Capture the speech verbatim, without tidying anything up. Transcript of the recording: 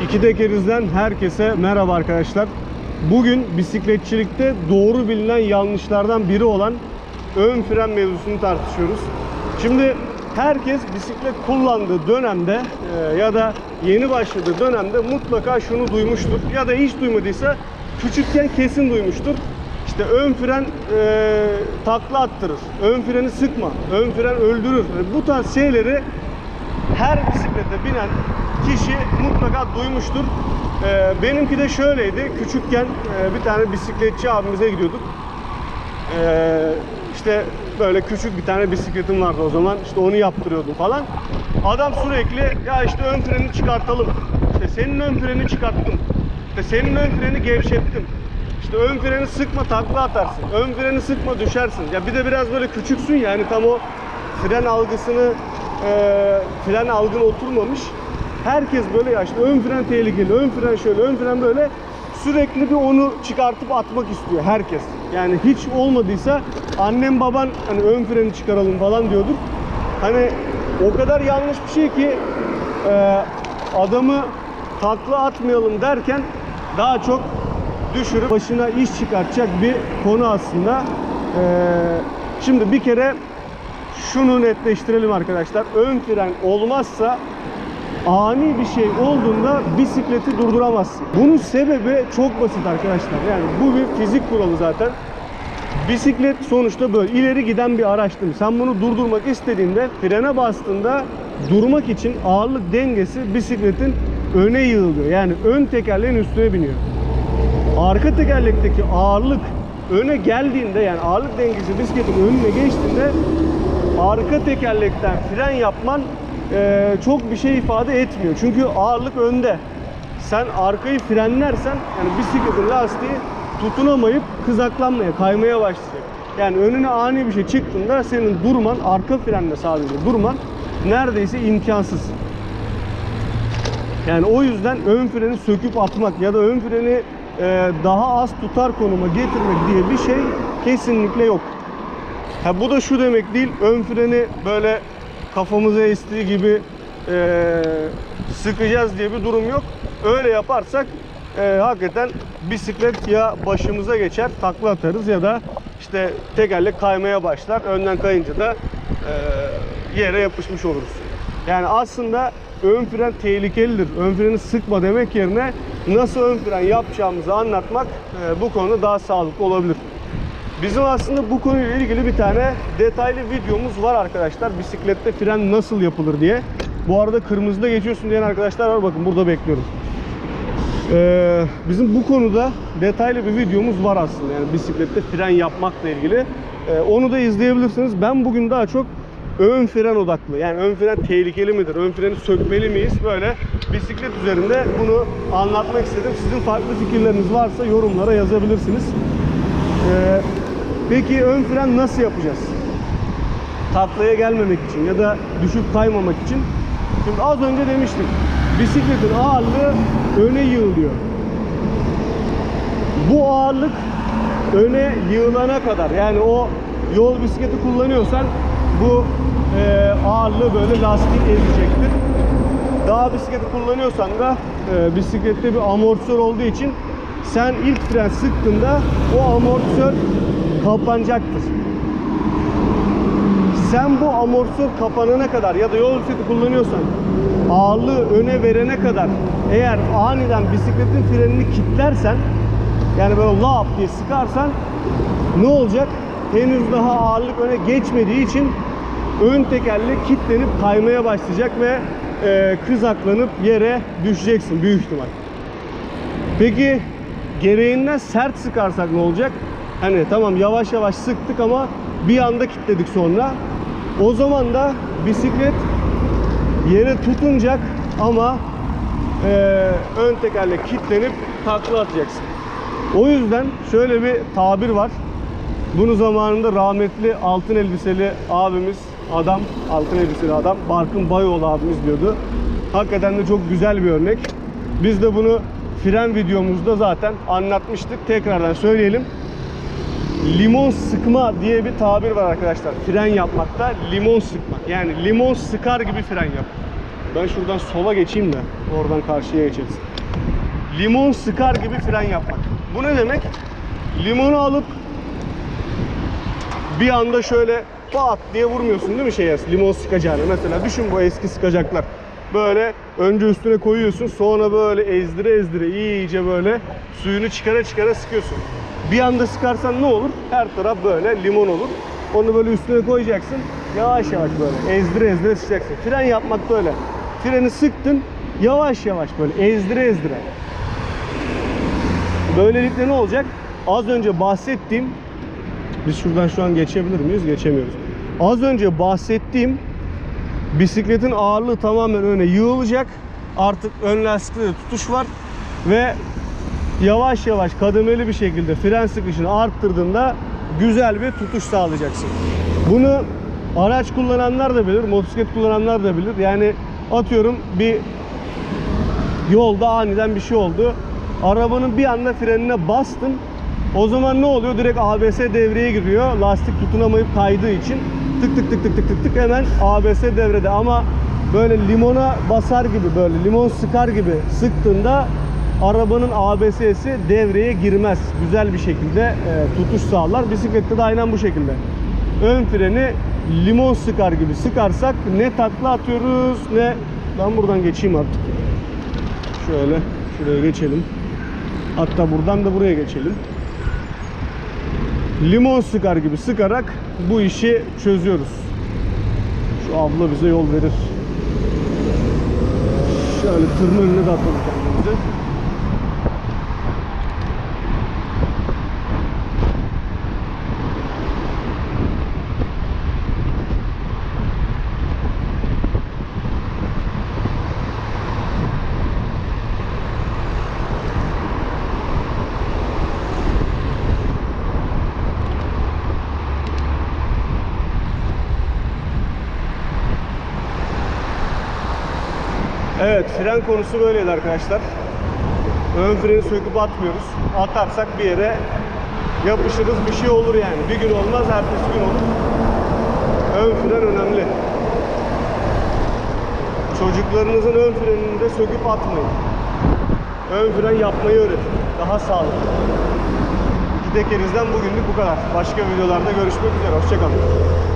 İki Tekeriz'den herkese merhaba arkadaşlar. Bugün bisikletçilikte doğru bilinen yanlışlardan biri olan ön fren mevzusunu tartışıyoruz. Şimdi herkes bisiklet kullandığı dönemde e, ya da yeni başladığı dönemde mutlaka şunu duymuştur. Ya da hiç duymadıysa küçükken kesin duymuştur. İşte ön fren e, takla attırır, ön freni sıkma, ön fren öldürür. Yani bu tarz şeyleri her bisiklete binen kişi mutlaka duymuştur. Ee, benimki de şöyleydi. Küçükken e, bir tane bisikletçi abimize gidiyorduk. Ee, işte böyle küçük bir tane bisikletim vardı o zaman. İşte onu yaptırıyordum falan. Adam sürekli ya işte ön freni çıkartalım. İşte senin ön freni çıkarttım. İşte senin ön freni gevşettim. İşte ön freni sıkma takla atarsın. Ön freni sıkma düşersin. Ya bir de biraz böyle küçüksün ya, yani tam o fren algısını e, fren algın oturmamış. Herkes böyle ya işte ön fren tehlikeli, ön fren şöyle, ön fren böyle, sürekli bir onu çıkartıp atmak istiyor herkes. Yani hiç olmadıysa annem baban hani ön freni çıkaralım falan diyorduk. Hani o kadar yanlış bir şey ki e, adamı takla atmayalım derken daha çok düşürüp başına iş çıkartacak bir konu aslında. E, şimdi bir kere şunu netleştirelim arkadaşlar. Ön fren olmazsa ani bir şey olduğunda bisikleti durduramazsın. Bunun sebebi çok basit arkadaşlar. Yani bu bir fizik kuralı zaten. Bisiklet sonuçta böyle ileri giden bir araç değil mi? Sen bunu durdurmak istediğinde frene bastığında durmak için ağırlık dengesi bisikletin öne yığılıyor. Yani ön tekerleğin üstüne biniyor. Arka tekerlekteki ağırlık öne geldiğinde, yani ağırlık dengesi bisikletin önüne geçtiğinde arka tekerlekten fren yapman Ee, çok bir şey ifade etmiyor. Çünkü ağırlık önde. Sen arkayı frenlersen yani bisikletin lastiği tutunamayıp kızaklanmaya, kaymaya başlayacak. Yani önüne ani bir şey çıktığında senin durman, arka frenle sadece durman neredeyse imkansız. Yani o yüzden ön freni söküp atmak ya da ön freni e, daha az tutar konuma getirmek diye bir şey kesinlikle yok. Ha, bu da şu demek değil, ön freni böyle kafamıza estiği gibi e, sıkacağız diye bir durum yok. Öyle yaparsak e, hakikaten bisiklet ya başımıza geçer, takla atarız ya da işte tekerlek kaymaya başlar. Önden kayınca da e, yere yapışmış oluruz. Yani aslında ön fren tehlikelidir. Ön freni sıkma demek yerine nasıl ön fren yapacağımızı anlatmak e, bu konuda daha sağlıklı olabilir. Bizim aslında bu konuyla ilgili bir tane detaylı videomuz var arkadaşlar. Bisiklette fren nasıl yapılır diye. Bu arada kırmızıda geçiyorsun diyen arkadaşlar var. Bakın burada bekliyorum. Ee, bizim bu konuda detaylı bir videomuz var aslında. Yani bisiklette fren yapmakla ilgili. Ee, onu da izleyebilirsiniz. Ben bugün daha çok ön fren odaklı. Yani ön fren tehlikeli midir? Ön freni sökmeli miyiz? Böyle bisiklet üzerinde bunu anlatmak istedim. Sizin farklı fikirleriniz varsa yorumlara yazabilirsiniz. Ee, Peki ön fren nasıl yapacağız? Taklaya gelmemek için ya da düşüp kaymamak için. Şimdi az önce demiştim, bisikletin ağırlığı öne yığılıyor. Bu ağırlık öne yığılana kadar, yani o yol bisikleti kullanıyorsan bu e, ağırlığı böyle lastik ezecektir. Dağ bisikleti kullanıyorsan da e, bisiklette bir amortisör olduğu için sen ilk fren sıktığında o amortisör kapanacaktır. Sen bu amortisör kapanana kadar ya da yol bisikleti kullanıyorsan ağırlığı öne verene kadar eğer aniden bisikletin frenini kilitlersen, yani böyle lap diye sıkarsan ne olacak? Henüz daha ağırlık öne geçmediği için ön tekerlek kilitlenip kaymaya başlayacak ve e, kızaklanıp yere düşeceksin büyük ihtimal. Peki gereğinden sert sıkarsak ne olacak? Hani tamam yavaş yavaş sıktık ama bir anda kilitledik sonra. O zaman da bisiklet yere tutunacak ama e, ön tekerlek kilitlenip takla atacaksın. O yüzden şöyle bir tabir var. Bunu zamanında rahmetli altın elbiseli abimiz, adam, altın elbiseli adam, Barkın Bayoğlu abimiz diyordu. Hakikaten de çok güzel bir örnek. Biz de bunu fren videomuzda zaten anlatmıştık. Tekrardan söyleyelim. Limon sıkma diye bir tabir var arkadaşlar. Fren yapmakta limon sıkmak. Yani limon sıkar gibi fren yap. Ben şuradan sola geçeyim de oradan karşıya geçeriz. limon sıkar gibi fren yapmak. Bu ne demek? Limonu alıp bir anda şöyle pat diye vurmuyorsun değil mi şeye, limon sıkacağını. Mesela düşün bu eski sıkacaklar. Böyle önce üstüne koyuyorsun, sonra böyle ezdire ezdire iyice böyle suyunu çıkara çıkara sıkıyorsun. Bir anda sıkarsan ne olur? Her taraf böyle limon olur. Onu böyle üstüne koyacaksın. Yavaş yavaş böyle ezdire ezdire sıkacaksın. Fren yapmak böyle. Freni sıktın, yavaş yavaş böyle ezdire ezdire. Böylelikle ne olacak? Az önce bahsettiğim, biz şuradan şu an geçebilir miyiz? Geçemiyoruz. Az önce bahsettiğim bisikletin ağırlığı tamamen öne yığılacak. Artık ön lastikte de tutuş var ve yavaş yavaş kademeli bir şekilde fren sıkışını arttırdığında güzel bir tutuş sağlayacaksın. Bunu araç kullananlar da bilir, motosiklet kullananlar da bilir. Yani atıyorum bir yolda aniden bir şey oldu. Arabanın bir anda frenine bastın. O zaman ne oluyor? Direkt A B S devreye giriyor. Lastik tutunamayıp kaydığı için tık tık tık tık tık tık tık hemen A B S devrede. Ama böyle limona basar gibi, böyle limon sıkar gibi sıktığında arabanın A B S'si devreye girmez. Güzel bir şekilde e, tutuş sağlar. Bisiklette de aynen bu şekilde. Ön freni limon sıkar gibi sıkarsak ne takla atıyoruz ne... Ben buradan geçeyim artık. Şöyle şuraya geçelim. Hatta buradan da buraya geçelim. Limon sıkar gibi sıkarak bu işi çözüyoruz. Şu abla bize yol verir. Şöyle tırın önüne de atalım kendimize. Evet, fren konusu böyleydi arkadaşlar. Ön freni söküp atmıyoruz. Atarsak bir yere yapışırız, bir şey olur yani. Bir gün olmaz, ertesi gün olur. Ön fren önemli. Çocuklarınızın ön frenini de söküp atmayın. Ön fren yapmayı öğretin. Daha sağlıklı. İki tekerizden bugünlük bu kadar. Başka videolarda görüşmek üzere. Hoşça kalın.